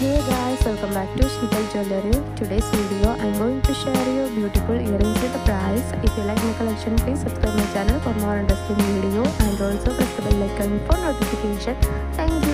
Hey guys, welcome back to Seethal Jewellery. Today's video, I'm going to share you beautiful earrings with the price. If you like my collection, please subscribe my channel for more interesting video and also press the bell icon for notification. Thank you.